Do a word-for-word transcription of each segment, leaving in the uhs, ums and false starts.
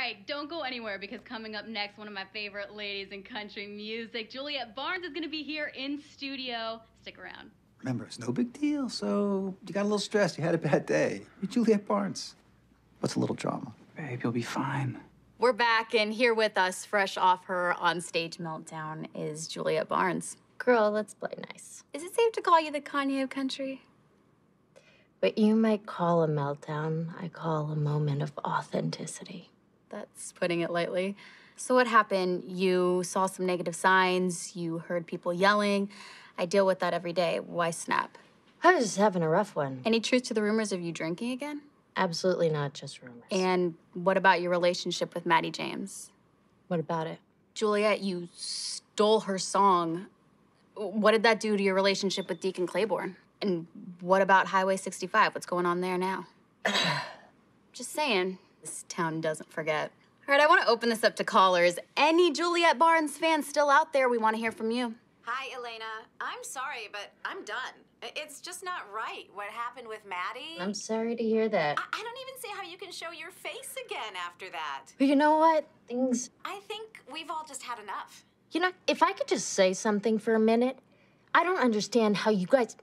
right, don't go anywhere because coming up next, one of my favorite ladies in country music, Juliette Barnes, is going to be here in studio. Stick around. Remember, it's no big deal, so you got a little stressed, you had a bad day. You're Juliette Barnes. What's a little drama? Babe, you'll be fine. We're back, and here with us, fresh off her on-stage meltdown, is Juliette Barnes. Girl, let's play nice. Is it safe to call you the Kanye of country? What you might call a meltdown, I call a moment of authenticity. That's putting it lightly. So what happened? You saw some negative signs, you heard people yelling. I deal with that every day. Why snap? I was just having a rough one. Any truth to the rumors of you drinking again? Absolutely not just rumors. And what about your relationship with Maddie James? What about it? Juliette, you stole her song. What did that do to your relationship with Deacon Claiborne? And what about Highway sixty-five? What's going on there now? Just saying, this town doesn't forget. All right, I want to open this up to callers. Any Juliette Barnes fans still out there? We want to hear from you. Hi, Elena. I'm sorry, but I'm done. It's just not right what happened with Maddie. I'm sorry to hear that. I, I don't even see how you can show your face again after that. But you know what? Things... I think we've all just had enough. You know, if I could just say something for a minute, I don't understand how you guys...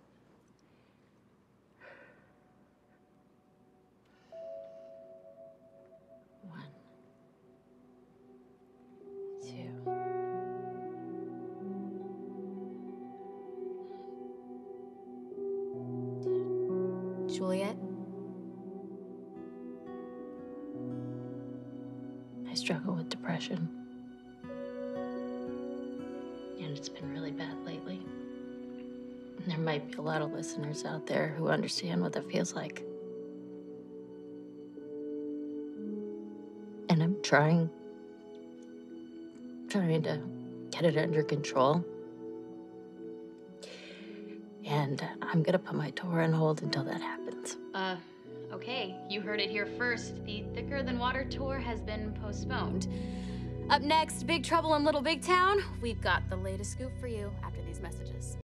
One. Two. Juliette? I struggle with depression. And it's been really bad lately. And there might be a lot of listeners out there who understand what that feels like. And I'm trying, trying to get it under control. And I'm gonna put my tour on hold until that happens. Uh, okay, you heard it here first. The Thicker Than Water tour has been postponed. Up next, Big Trouble in Little Big Town. We've got the latest scoop for you after these messages.